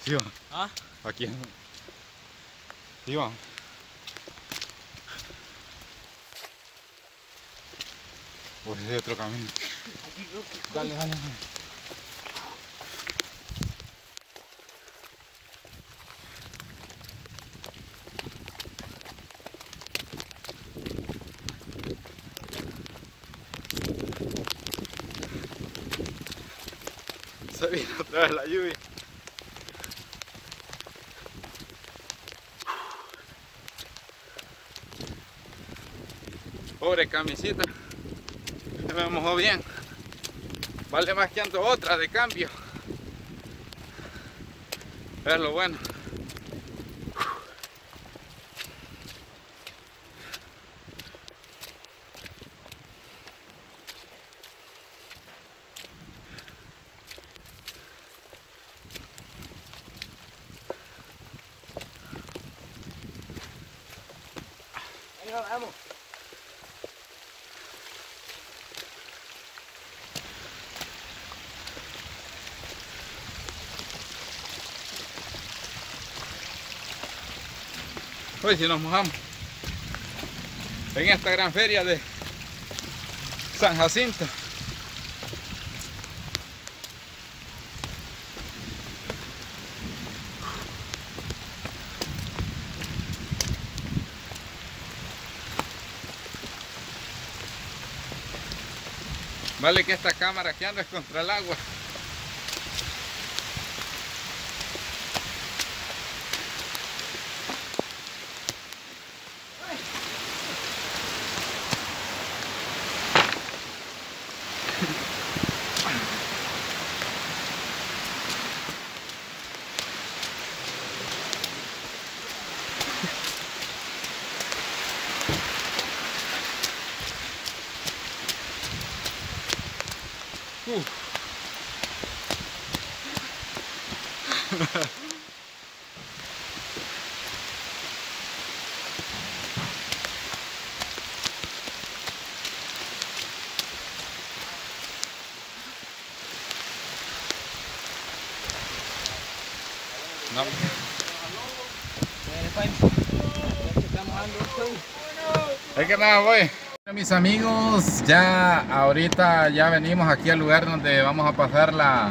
Sí, va. ¿Ah? Aquí. Sí, va. Pues ese es otro camino. Dale, dale, dale. Se vino otra vez la lluvia. Pobre camisita, se me mojó bien. Vale más que ando otra de cambio. Es lo bueno. Ahí nos vamos. Hoy si nos mojamos en esta gran feria de San Jacinto. Vale que esta cámara que anda es contra el agua. No. Es que nada, voy. Mis amigos, ya ahorita ya venimos aquí al lugar donde vamos a pasar la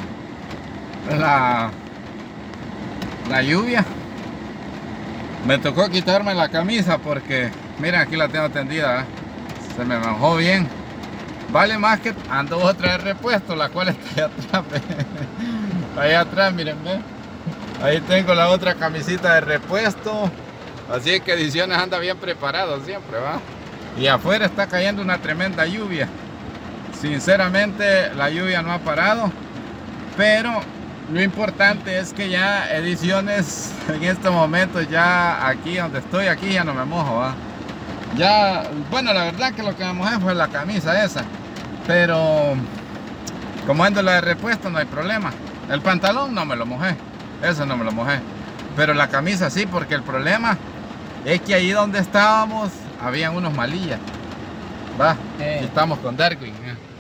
lluvia. Me tocó quitarme la camisa porque miren, aquí la tengo tendida, ¿eh? Se me mojó bien. Vale más que ando otra de repuesto, la cual está allá atrás, ¿ve? Allá atrás, miren, ¿ve? Ahí tengo la otra camisita de repuesto. Así que Ediciones anda bien preparado siempre, ¿va? Y afuera está cayendo una tremenda lluvia. Sinceramente la lluvia no ha parado, pero lo importante es que ya Ediciones en estos momentos, ya aquí donde estoy, aquí ya no me mojo, ¿va? Ya, bueno, la verdad que lo que me mojé fue la camisa esa, pero como ando la de repuesto no hay problema. El pantalón no me lo mojé, eso no me lo mojé, pero la camisa sí, porque el problema es que ahí donde estábamos habían unos malillas, va, y estamos con Darwin.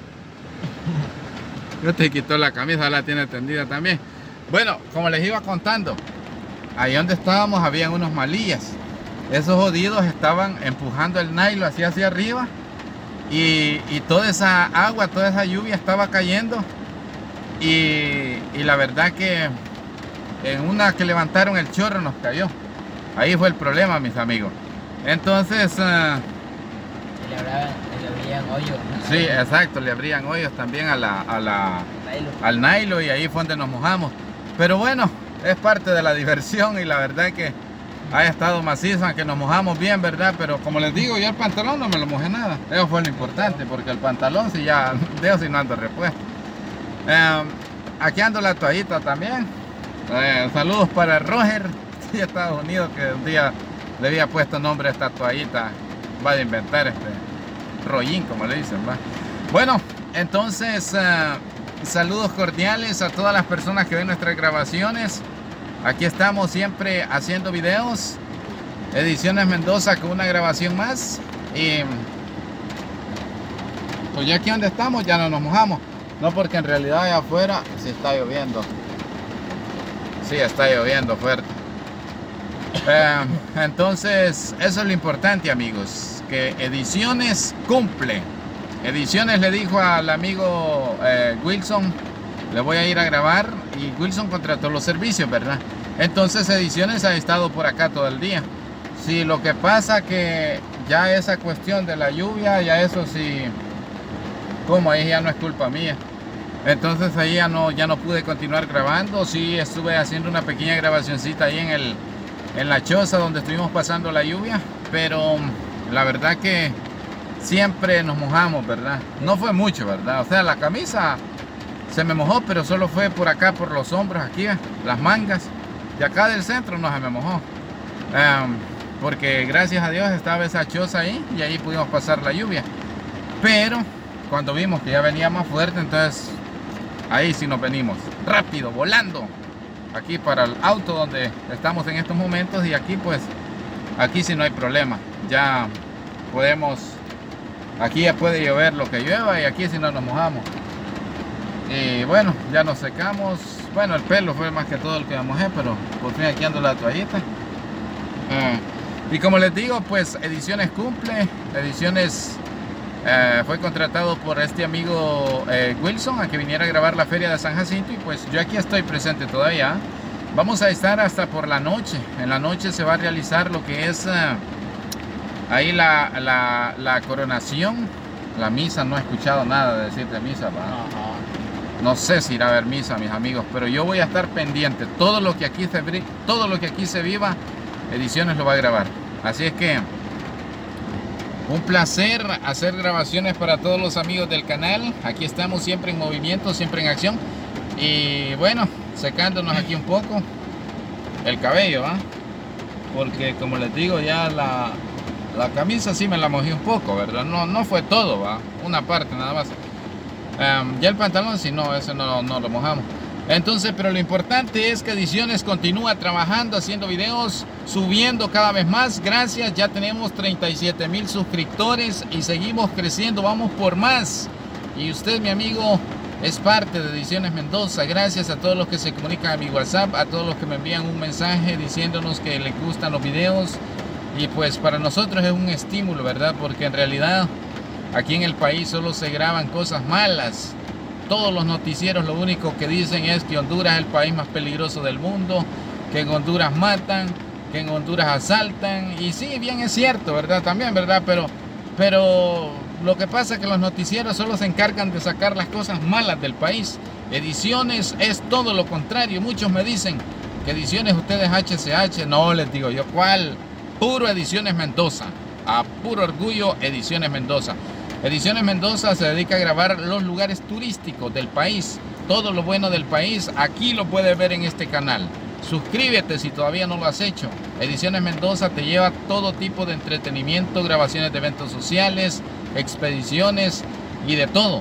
Yo te quitó la camisa, la tiene tendida también. Bueno, como les iba contando, ahí donde estábamos habían unos malillas. Esos jodidos estaban empujando el nylon hacia arriba y toda esa agua, toda esa lluvia estaba cayendo y la verdad que en una que levantaron el chorro nos cayó. Ahí fue el problema, mis amigos. Entonces le abrían hoyos, ¿no? sí, exacto, le abrían hoyos también al nylon y ahí fue donde nos mojamos. Pero bueno, es parte de la diversión y la verdad que ha estado macizo, aunque nos mojamos bien, ¿verdad? Pero como les digo, yo el pantalón no me lo mojé nada. Eso fue lo importante, porque el pantalón sí ya, de si no ando repuesto. Aquí ando la toallita también. Saludos para Roger de Estados Unidos, que un día le había puesto nombre a esta toallita. Va a inventar rollín, como le dicen, ¿va? Bueno, entonces saludos cordiales a todas las personas que ven nuestras grabaciones. Aquí estamos siempre haciendo videos. Ediciones Mendoza con una grabación más. Y pues ya aquí donde estamos ya no nos mojamos. No, porque en realidad allá afuera sí está lloviendo. Sí, está lloviendo fuerte. Entonces, eso es lo importante, amigos, que Ediciones cumple. Ediciones le dijo al amigo Wilson, le voy a ir a grabar, y Wilson contrató los servicios, ¿verdad? Entonces Ediciones ha estado por acá todo el día. Sí, lo que pasa que ya esa cuestión de la lluvia, ya eso sí, como ahí ya no es culpa mía. Entonces ahí ya no pude continuar grabando. Sí, estuve haciendo una pequeña grabacioncita ahí en la choza donde estuvimos pasando la lluvia, pero la verdad que siempre nos mojamos, ¿verdad? No fue mucho, ¿verdad? O sea, la camisa se me mojó, pero solo fue por acá, por los hombros, aquí, las mangas. De acá del centro no se me mojó. Porque gracias a Dios estaba esa choza ahí y ahí pudimos pasar la lluvia. Pero cuando vimos que ya venía más fuerte, entonces ahí sí nos venimos rápido, volando aquí para el auto donde estamos en estos momentos, y aquí pues, aquí sí no hay problema, ya podemos, aquí ya puede llover lo que llueva y aquí sí no nos mojamos. Y bueno, ya nos secamos. Bueno, el pelo fue más que todo el que me mojé, pero por fin aquí ando la toallita. Y como les digo, pues Ediciones cumple. Ediciones fue contratado por este amigo Wilson a que viniera a grabar la feria de San Jacinto, y pues yo aquí estoy presente todavía. Vamos a estar hasta por la noche. En la noche se va a realizar lo que es ahí la coronación, la misa. No he escuchado nada de decir de misa, ¿va? No sé si irá a haber misa, mis amigos, pero yo voy a estar pendiente. Todo lo que aquí se viva, Ediciones lo va a grabar. Así es que un placer hacer grabaciones para todos los amigos del canal. Aquí estamos siempre en movimiento, siempre en acción. Y bueno, secándonos aquí un poco el cabello, ¿va? Porque como les digo, ya la camisa sí me la mojé un poco, ¿verdad? No fue todo, ¿va? Una parte nada más. Ya el pantalón sí, no, ese no lo mojamos. Entonces, pero lo importante es que Ediciones continúa trabajando, haciendo videos, subiendo cada vez más. Gracias, ya tenemos 37,000 suscriptores y seguimos creciendo, vamos por más. Y usted, mi amigo, es parte de Ediciones Mendoza. Gracias a todos los que se comunican a mi WhatsApp, a todos los que me envían un mensaje diciéndonos que les gustan los videos. Y pues para nosotros es un estímulo, ¿verdad? Porque en realidad aquí en el país solo se graban cosas malas. Todos los noticieros lo único que dicen es que Honduras es el país más peligroso del mundo, que en Honduras matan, que en Honduras asaltan. Y sí, bien es cierto, ¿verdad? También, ¿verdad? Pero lo que pasa es que los noticieros solo se encargan de sacar las cosas malas del país. Ediciones es todo lo contrario. Muchos me dicen que Ediciones usted es HCH. No, les digo yo, ¿cuál? Puro Ediciones Mendoza. A puro orgullo, Ediciones Mendoza. Ediciones Mendoza se dedica a grabar los lugares turísticos del país. Todo lo bueno del país, aquí lo puedes ver en este canal. Suscríbete si todavía no lo has hecho. Ediciones Mendoza te lleva todo tipo de entretenimiento, grabaciones de eventos sociales, expediciones y de todo.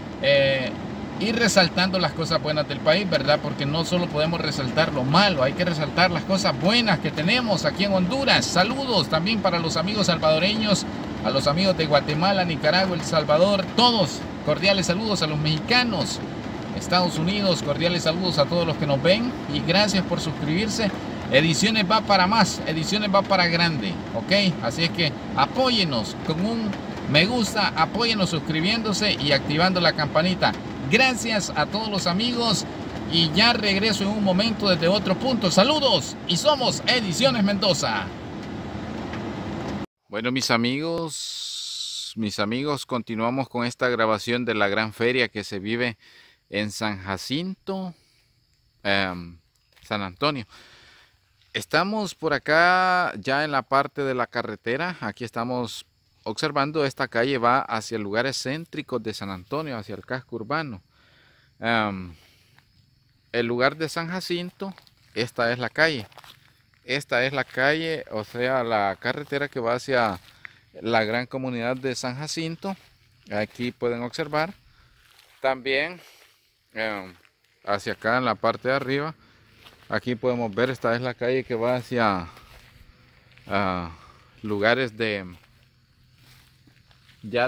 Ir resaltando las cosas buenas del país, ¿verdad? Porque no solo podemos resaltar lo malo, hay que resaltar las cosas buenas que tenemos aquí en Honduras. Saludos también para los amigos salvadoreños, a los amigos de Guatemala, Nicaragua, El Salvador, todos. Cordiales saludos a los mexicanos, Estados Unidos, cordiales saludos a todos los que nos ven y gracias por suscribirse. Ediciones va para más, Ediciones va para grande, ¿ok? Así es que apóyenos con un me gusta, apóyenos suscribiéndose y activando la campanita. Gracias a todos los amigos y ya regreso en un momento desde otro punto. Saludos y somos Ediciones Mendoza. Bueno, mis amigos, continuamos con esta grabación de la gran feria que se vive en San Jacinto, San Antonio. Estamos por acá ya en la parte de la carretera. Aquí estamos observando, esta calle va hacia lugares céntricos de San Antonio, hacia el casco urbano. El lugar de San Jacinto, esta es la calle. Esta es la calle, o sea, la carretera que va hacia la gran comunidad de San Jacinto. Aquí pueden observar. También hacia acá en la parte de arriba, aquí podemos ver, esta es la calle que va hacia lugares de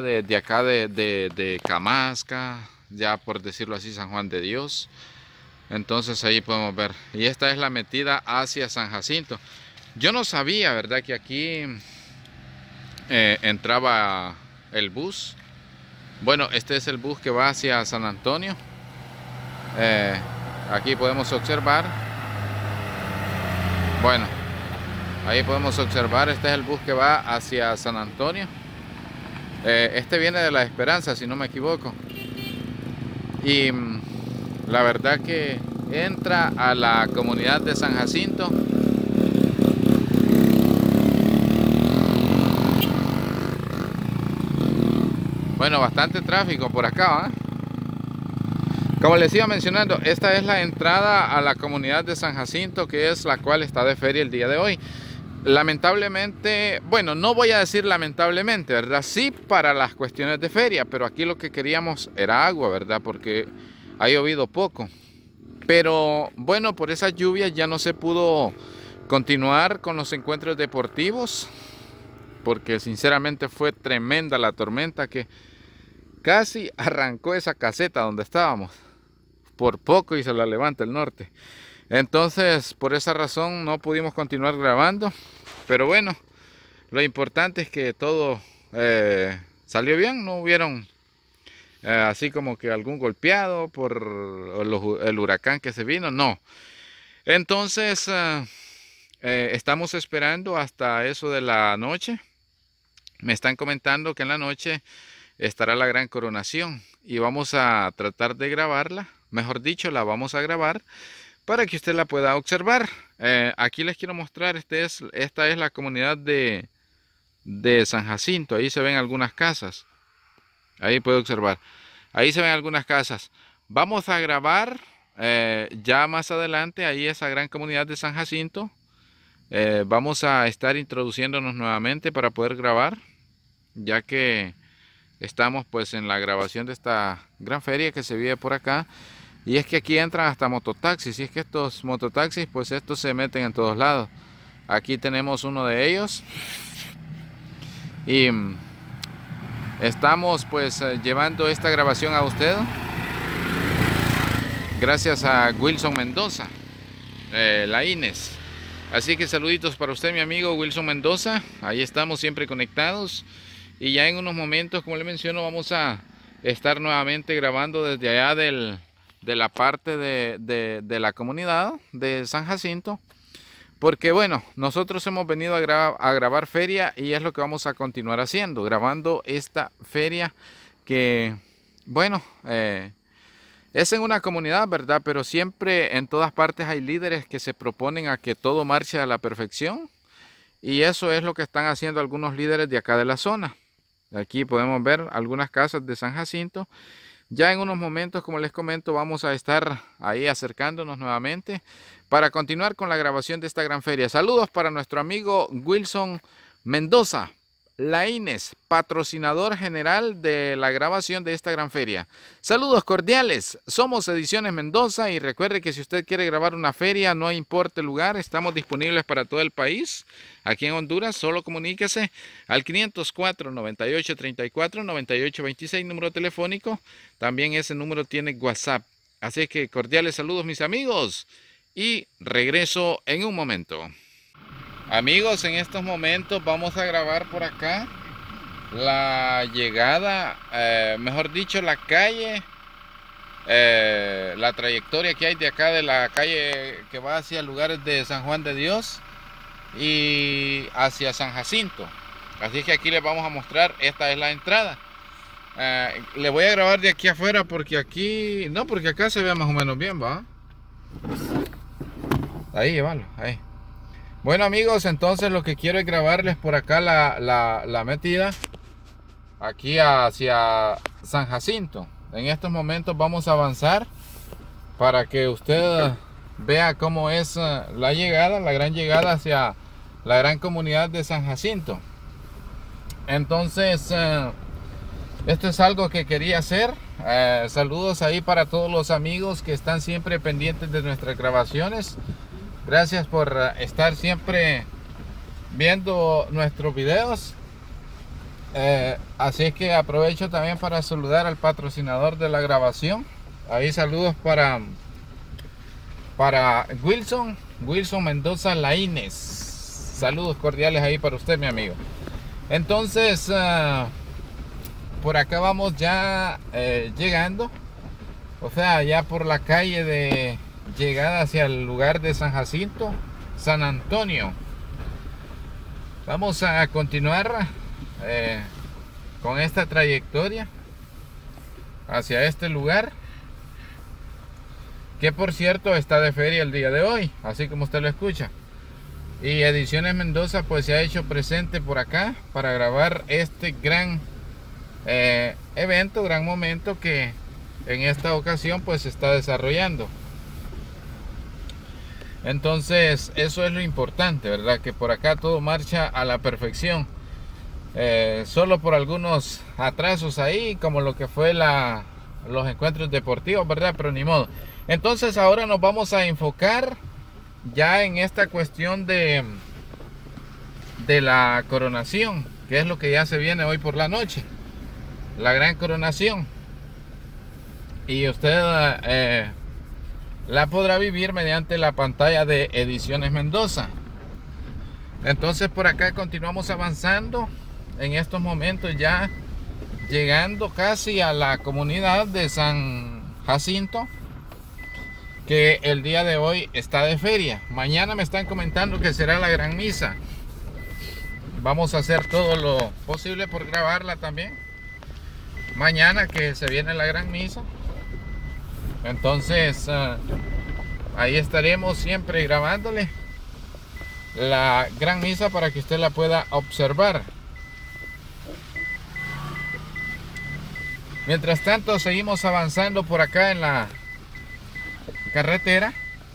acá de Camasca, ya por decirlo así, San Juan de Dios. Entonces ahí podemos ver. Y esta es la metida hacia San Jacinto. Yo no sabía, ¿verdad?, que aquí entraba el bus. Bueno, este es el bus que va hacia San Antonio. Aquí podemos observar. Bueno, ahí podemos observar, este es el bus que va hacia San Antonio. Este viene de La Esperanza, si no me equivoco. Y la verdad que entra a la comunidad de San Jacinto. Bueno, bastante tráfico por acá, ¿eh? Como les iba mencionando, esta es la entrada a la comunidad de San Jacinto, que es la cual está de feria el día de hoy. Lamentablemente, bueno, no voy a decir lamentablemente, ¿verdad? Sí, para las cuestiones de feria, pero aquí lo que queríamos era agua, ¿verdad? Porque ha llovido poco. Pero bueno, por esas lluvias ya no se pudo continuar con los encuentros deportivos, porque sinceramente fue tremenda la tormenta que casi arrancó esa caseta donde estábamos. Por poco y se la levanta el norte. Entonces, por esa razón no pudimos continuar grabando. Pero bueno, lo importante es que todo salió bien. No hubieron así como que algún golpeado por el huracán que se vino. No. Entonces, estamos esperando hasta eso de la noche. Me están comentando que en la noche estará la gran coronación. Y vamos a tratar de grabarla. Mejor dicho, la vamos a grabar para que usted la pueda observar. Aquí les quiero mostrar, esta es la comunidad de San Jacinto. Ahí se ven algunas casas. Ahí puede observar. Ahí se ven algunas casas. Vamos a grabar ya más adelante ahí esa gran comunidad de San Jacinto. Vamos a estar introduciéndonos nuevamente para poder grabar, ya que estamos pues en la grabación de esta gran feria que se vive por acá. Y es que aquí entran hasta mototaxis. Y es que estos mototaxis pues estos se meten en todos lados. Aquí tenemos uno de ellos. Y estamos pues llevando esta grabación a usted gracias a Wilson Mendoza, la Inés. Así que saluditos para usted, mi amigo Wilson Mendoza. Ahí estamos siempre conectados. Y ya en unos momentos, como le menciono, vamos a estar nuevamente grabando desde allá de la parte de la comunidad de San Jacinto. Porque bueno, nosotros hemos venido a grabar feria y es lo que vamos a continuar haciendo. Grabando esta feria que, bueno, es en una comunidad, ¿verdad? Pero siempre en todas partes hay líderes que se proponen a que todo marche a la perfección. Y eso es lo que están haciendo algunos líderes de acá de la zona. Aquí podemos ver algunas casas de San Jacinto. Ya en unos momentos, como les comento, vamos a estar ahí acercándonos nuevamente para continuar con la grabación de esta gran feria. Saludos para nuestro amigo Wilson Mendoza, la Inés, patrocinador general de la grabación de esta gran feria. Saludos cordiales, somos Ediciones Mendoza y recuerde que si usted quiere grabar una feria, no importa el lugar, estamos disponibles para todo el país. Aquí en Honduras, solo comuníquese al 504-9834-9826, número telefónico. También ese número tiene WhatsApp. Así que cordiales saludos, mis amigos, y regreso en un momento. Amigos, en estos momentos vamos a grabar por acá la llegada, mejor dicho, la calle, la trayectoria que hay de acá de la calle que va hacia lugares de San Juan de Dios y hacia San Jacinto. Así que aquí les vamos a mostrar, esta es la entrada. Le voy a grabar de aquí afuera porque aquí, no, porque acá se ve más o menos bien, ¿va? Ahí, llévalo, ahí. Bueno amigos, entonces lo que quiero es grabarles por acá la metida aquí hacia San Jacinto. En estos momentos vamos a avanzar para que usted vea cómo es la llegada, la gran llegada hacia la gran comunidad de San Jacinto. Entonces, esto es algo que quería hacer. Saludos ahí para todos los amigos que están siempre pendientes de nuestras grabaciones. Gracias por estar siempre viendo nuestros videos. Así que aprovecho también para saludar al patrocinador de la grabación. Ahí saludos para para Wilson Mendoza Laínez. Saludos cordiales ahí para usted, mi amigo. Entonces, por acá vamos ya llegando. O sea, ya por la calle de llegada hacia el lugar de San Jacinto, San Antonio. Vamos a continuar con esta trayectoria hacia este lugar, que por cierto está de feria el día de hoy, así como usted lo escucha. Y Ediciones Mendoza pues se ha hecho presente por acá para grabar este gran evento, gran momento que en esta ocasión pues se está desarrollando. Entonces eso es lo importante, ¿verdad? Que por acá todo marcha a la perfección. Solo por algunos atrasos ahí, como lo que fue los encuentros deportivos, ¿verdad? Pero ni modo. Entonces ahora nos vamos a enfocar ya en esta cuestión de la coronación, que es lo que ya se viene hoy por la noche, la gran coronación. Y usted la podrá vivir mediante la pantalla de Ediciones Mendoza. Entonces por acá continuamos avanzando en estos momentos, ya llegando casi a la comunidad de San Jacinto, que el día de hoy está de feria. Mañana me están comentando que será la gran misa. Vamos a hacer todo lo posible por grabarla también mañana, que se viene la gran misa. Entonces ahí estaremos siempre grabándole la gran misa para que usted la pueda observar. Mientras tanto seguimos avanzando por acá en la carretera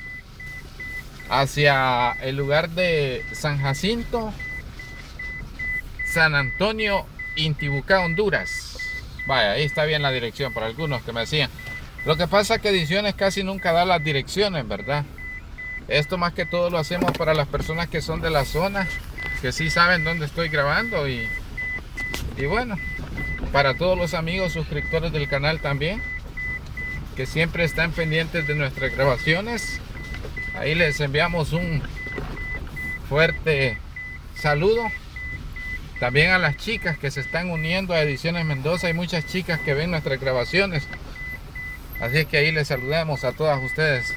hacia el lugar de San Jacinto, San Antonio, Intibucá, Honduras. Vaya, ahí está bien la dirección para algunos que me decían. Lo que pasa es que Ediciones casi nunca da las direcciones, ¿verdad? Esto más que todo lo hacemos para las personas que son de la zona, que sí saben dónde estoy grabando, y bueno, para todos los amigos suscriptores del canal también, que siempre están pendientes de nuestras grabaciones. Ahí les enviamos un fuerte saludo. También a las chicas que se están uniendo a Ediciones Mendoza. Hay muchas chicas que ven nuestras grabaciones, así es que ahí les saludamos a todas ustedes.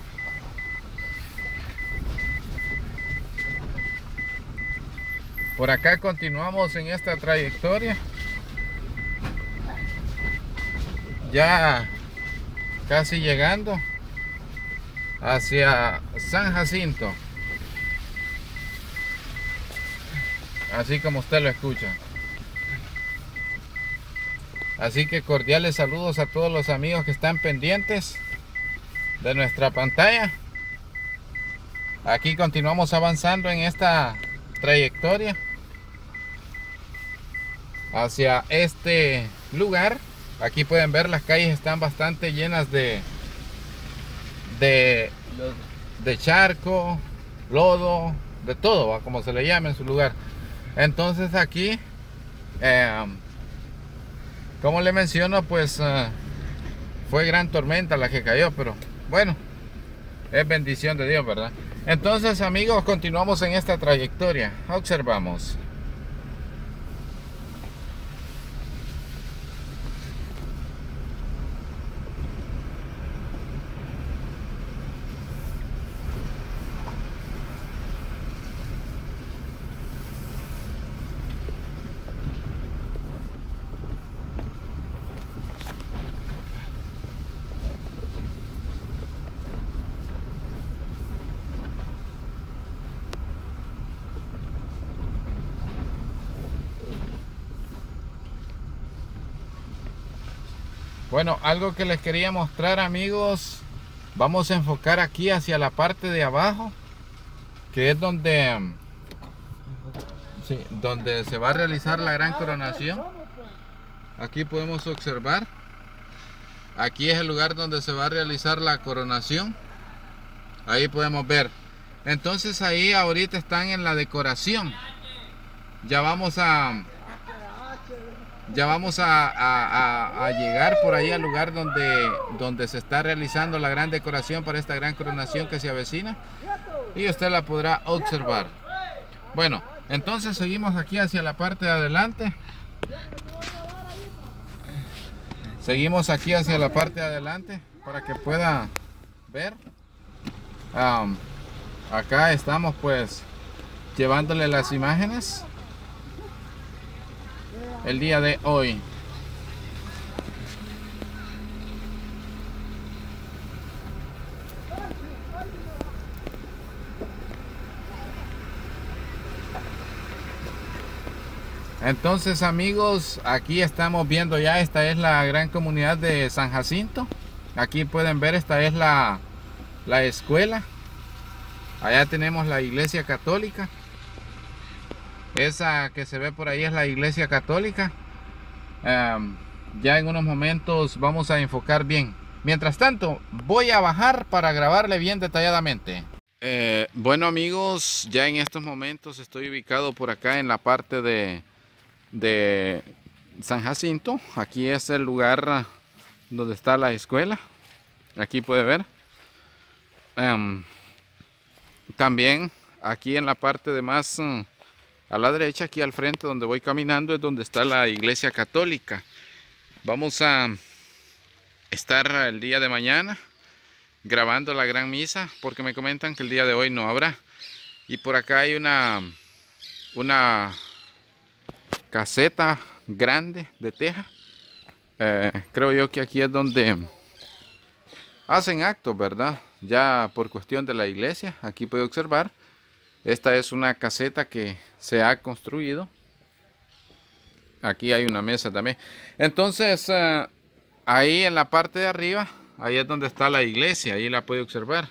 Por acá continuamos en esta trayectoria, ya casi llegando hacia San Jacinto, así como usted lo escucha. Así que cordiales saludos a todos los amigos que están pendientes de nuestra pantalla. Aquí continuamos avanzando en esta trayectoria hacia este lugar. Aquí pueden ver, las calles están bastante llenas de charco, lodo, de todo, ¿va? Como se le llama en su lugar. Entonces aquí, como le menciono, pues fue gran tormenta la que cayó, pero bueno, es bendición de Dios, ¿verdad? Entonces, amigos, continuamos en esta trayectoria. Observamos. Bueno, algo que les quería mostrar, amigos, vamos a enfocar aquí hacia la parte de abajo, que es donde se va a realizar la gran coronación. Aquí podemos observar, aquí es el lugar donde se va a realizar la coronación. Ahí podemos ver. Entonces ahí ahorita están en la decoración. Ya vamos a ya vamos a llegar por ahí al lugar donde se está realizando la gran decoración para esta gran coronación que se avecina. Y usted la podrá observar. Bueno, entonces seguimos aquí hacia la parte de adelante. Seguimos aquí hacia la parte de adelante para que pueda ver. Acá estamos pues llevándole las imágenes el día de hoy. Entonces, amigos, aquí estamos viendo ya, esta es la gran comunidad de San Jacinto. Aquí pueden ver, esta es la escuela. Allá tenemos la iglesia católica. Esa que se ve por ahí es la iglesia católica. Ya en unos momentos vamos a enfocar bien. Mientras tanto, voy a bajar para grabarle bien detalladamente. Bueno, amigos, ya en estos momentos estoy ubicado por acá en la parte de San Jacinto. Aquí es el lugar donde está la escuela. Aquí puede ver. También aquí en la parte de más a la derecha, aquí al frente donde voy caminando, es donde está la iglesia católica. Vamos a estar el día de mañana grabando la gran misa, porque me comentan que el día de hoy no habrá. Y por acá hay una caseta grande de teja. Creo yo que aquí es donde hacen actos, ¿verdad? Ya por cuestión de la iglesia. Aquí puede observar, esta es una caseta que se ha construido. Aquí hay una mesa también. Entonces ahí en la parte de arriba, ahí es donde está la iglesia. Ahí la puede observar.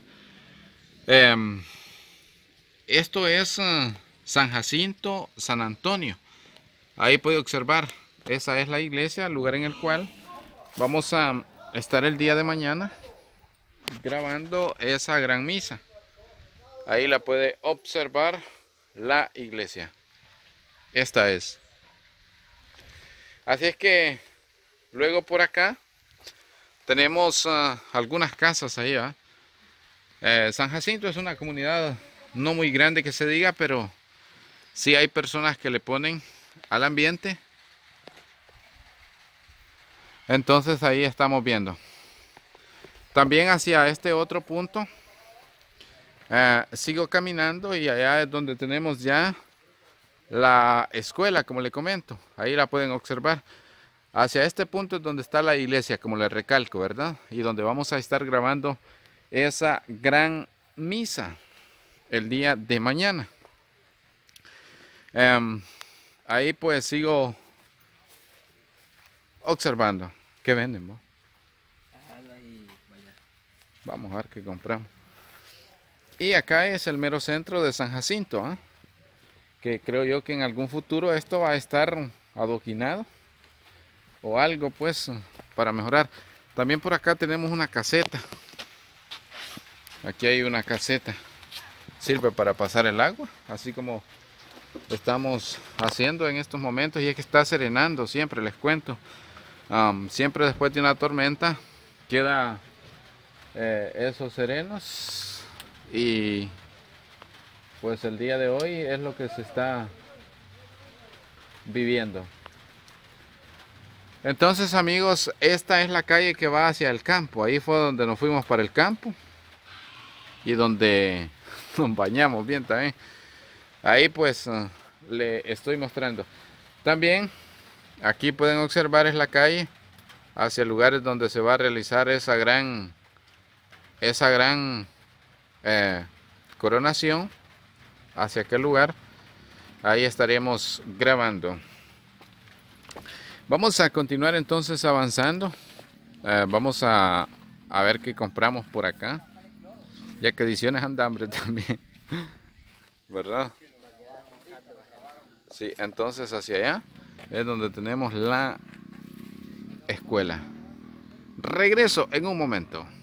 Esto es San Jacinto, San Antonio. Ahí puede observar, esa es la iglesia, el lugar en el cual vamos a estar el día de mañana grabando esa gran misa. Ahí la puede observar la iglesia. Esta es. Así es que luego por acá tenemos algunas casas ahí. San Jacinto es una comunidad no muy grande que se diga, pero sí hay personas que le ponen al ambiente. Entonces ahí estamos viendo. También hacia este otro punto sigo caminando y allá es donde tenemos ya la escuela, como le comento. Ahí la pueden observar. Hacia este punto es donde está la iglesia, como le recalco, ¿verdad? Y donde vamos a estar grabando esa gran misa el día de mañana. Ahí pues sigo observando. ¿Qué venden, vos? Vamos a ver qué compramos. Y acá es el mero centro de San Jacinto, que creo yo que en algún futuro esto va a estar adoquinado o algo pues para mejorar. También por acá tenemos una caseta. Aquí hay una caseta. Sirve para pasar el agua, así como estamos haciendo en estos momentos. Y es que está serenando siempre, les cuento. Siempre después de una tormenta queda esos serenos. Y pues el día de hoy es lo que se está viviendo. Entonces, amigos, esta es la calle que va hacia el campo. Ahí fue donde nos fuimos para el campo y donde nos bañamos bien también. Ahí pues le estoy mostrando. También aquí pueden observar, es la calle hacia lugares donde se va a realizar esa gran coronación. Hacia aquel lugar, ahí estaremos grabando. Vamos a continuar entonces avanzando. Vamos a ver qué compramos por acá, ya que Ediciones Andambre también, ¿verdad? Sí, entonces hacia allá es donde tenemos la escuela. Regreso en un momento.